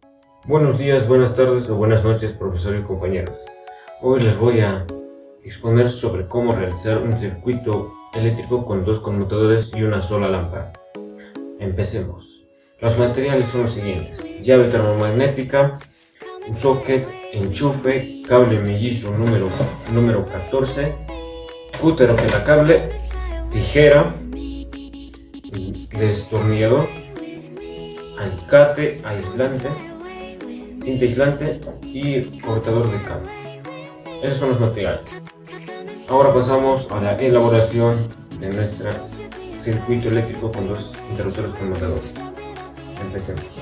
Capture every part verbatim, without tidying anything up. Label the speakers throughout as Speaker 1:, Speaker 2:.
Speaker 1: Buenos días, buenas tardes o buenas noches, profesor y compañeros. Hoy les voy a exponer sobre cómo realizar un circuito eléctrico con dos conmutadores y una sola lámpara. Empecemos. Los materiales son los siguientes: llave termomagnética, un socket, enchufe, cable mellizo número, número catorce, cúter cable, tijera, destornillador, alicate, aislante, cinta aislante y cortador de cable. Esos son los materiales. Ahora pasamos a la elaboración de nuestro circuito eléctrico con dos interruptores conmutadores. Empecemos.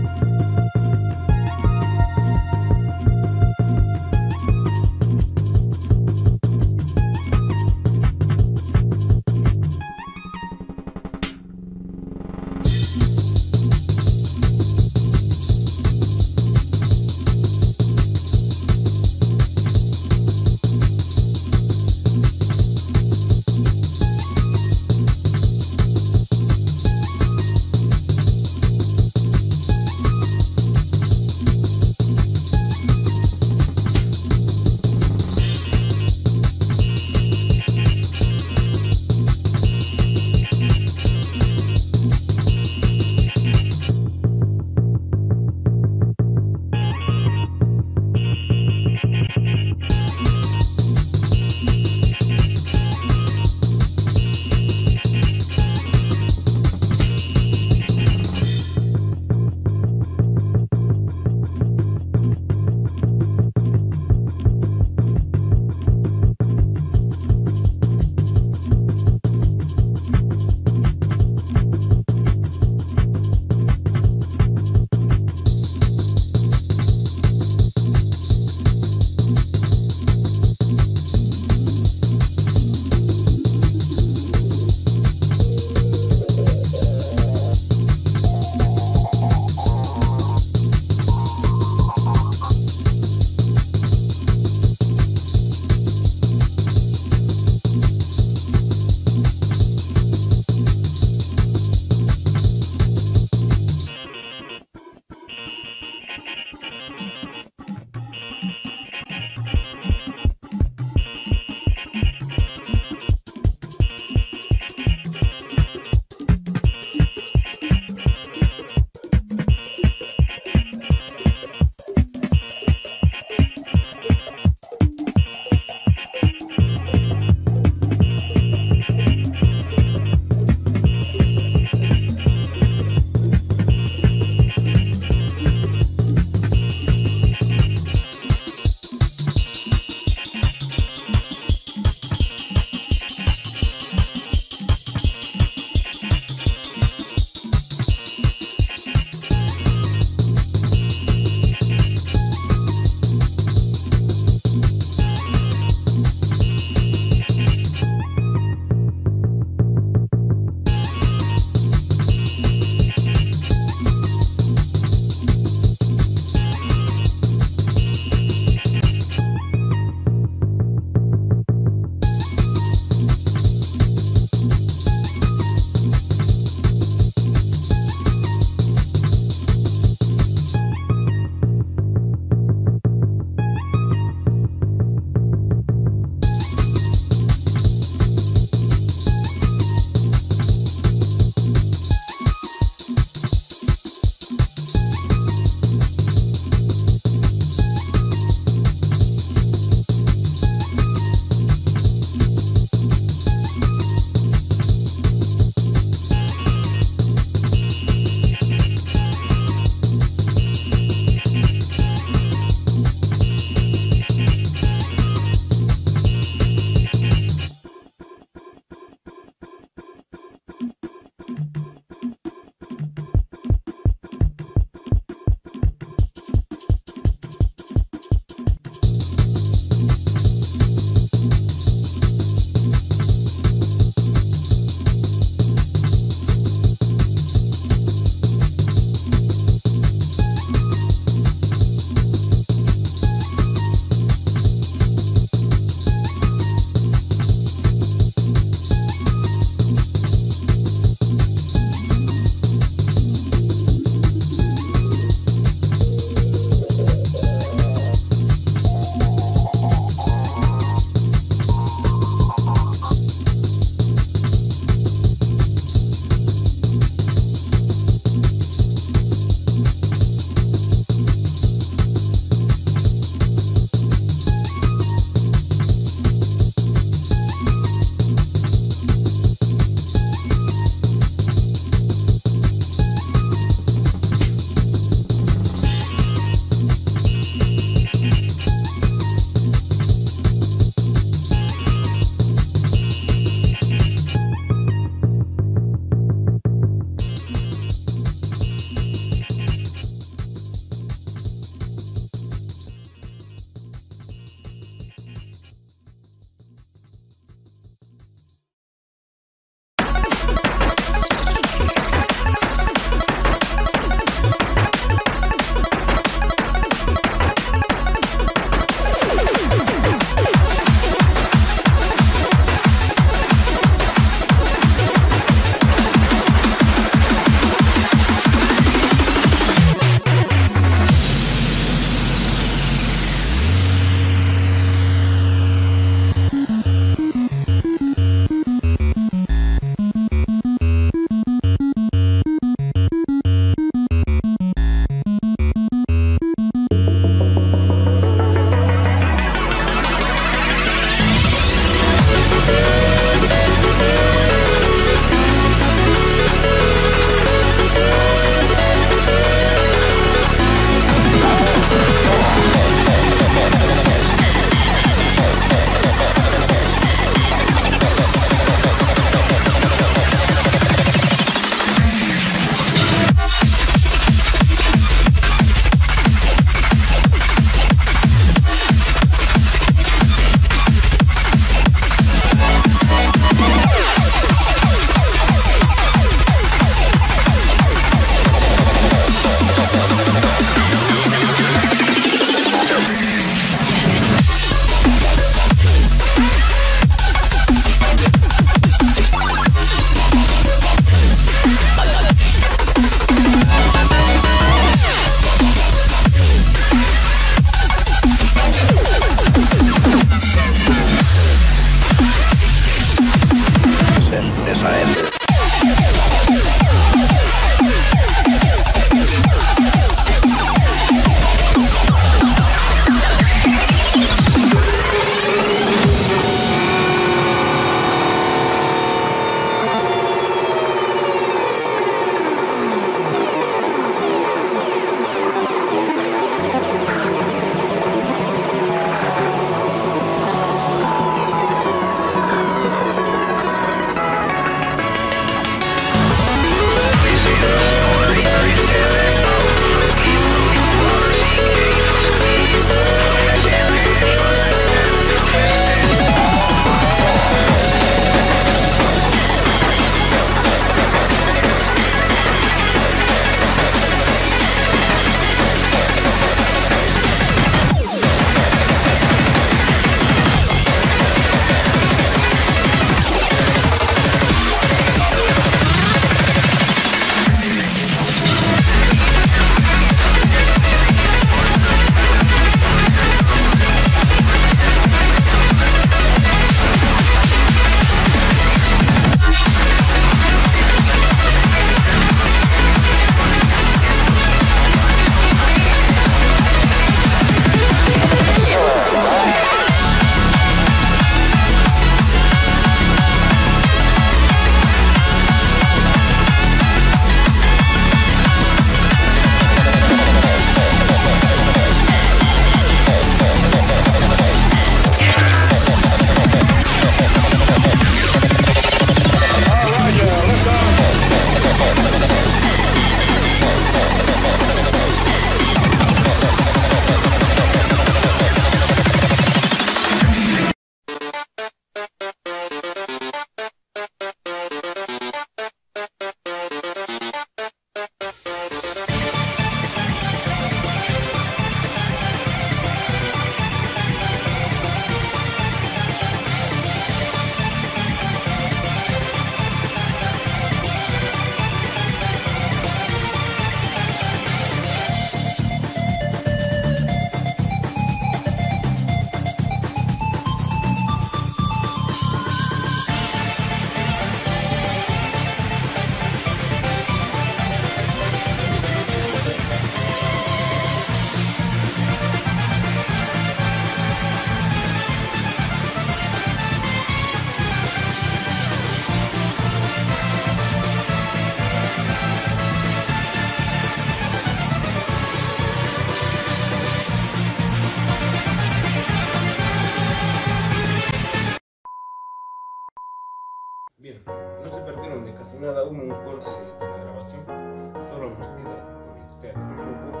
Speaker 1: No se perdieron de casi nada, hubo un corte de la grabación, solo nos queda conectar el grupo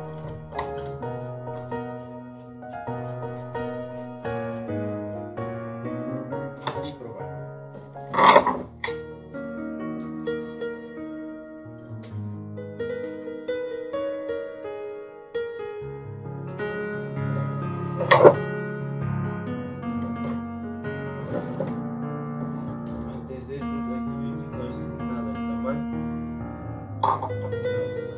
Speaker 1: y probar. Antes de eso hay que verificar si nada está mal. Nada está mal.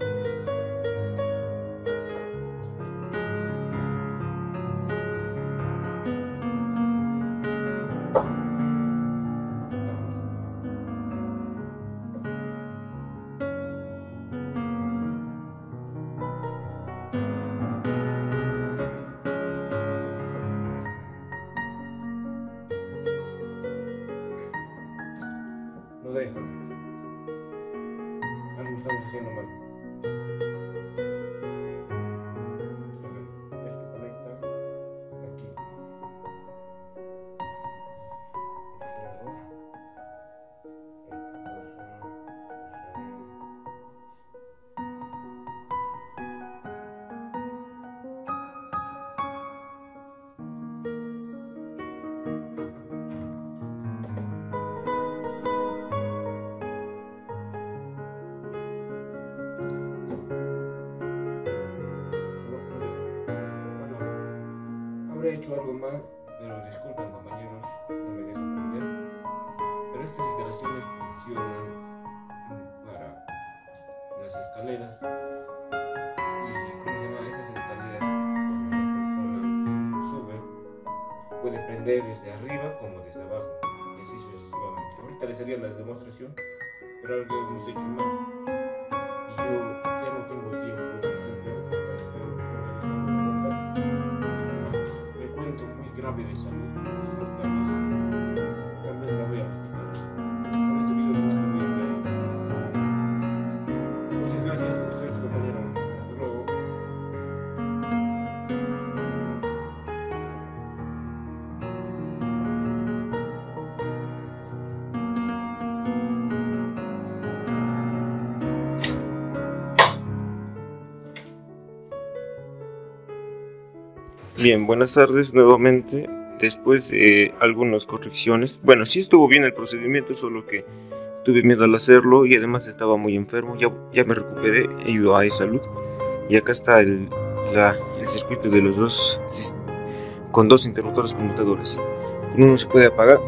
Speaker 1: No deja. Algo estamos haciendo mal. A ver, esto conecta aquí. Este es el error. Esto pasa. Habré hecho algo mal, pero disculpen compañeros, no me dejo prender. Pero estas instalaciones funcionan para las escaleras. Y ¿cómo se llama? Esas escaleras, cuando una persona sube, puede prender desde arriba como desde abajo, y así sucesivamente. Ahorita les haría la demostración, pero algo hemos hecho mal. Y yo ya no tengo tiempo. Grave de salud, profesor, tal vez, tal vez la voy a hospital. Con este video no me voy a ver. Muchas gracias, profesores y compañeros. Hasta luego.
Speaker 2: Bien, buenas tardes nuevamente. Después de algunas correcciones, bueno, sí estuvo bien el procedimiento, solo que tuve miedo al hacerlo y además estaba muy enfermo. Ya, ya me recuperé, he ido a iSalud y acá está el, la, el circuito de los dos con dos interruptores conmutadores. Con uno se puede apagar,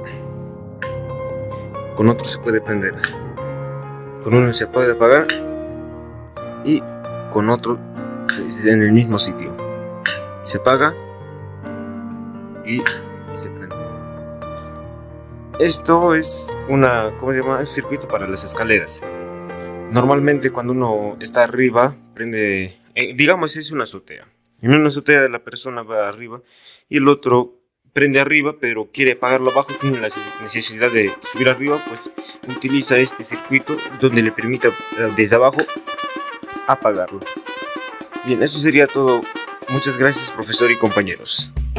Speaker 2: con otro se puede prender. Con uno se puede apagar y con otro en el mismo sitio. Se apaga y se prende. Esto es una, ¿cómo se llama? Un circuito para las escaleras. Normalmente cuando uno está arriba, prende, eh, digamos es una azotea. En una azotea la persona va arriba y el otro prende arriba, pero quiere apagarlo abajo sin la necesidad de subir arriba, pues utiliza este circuito donde le permita desde abajo apagarlo. Bien, eso sería todo. Muchas gracias, profesor y compañeros.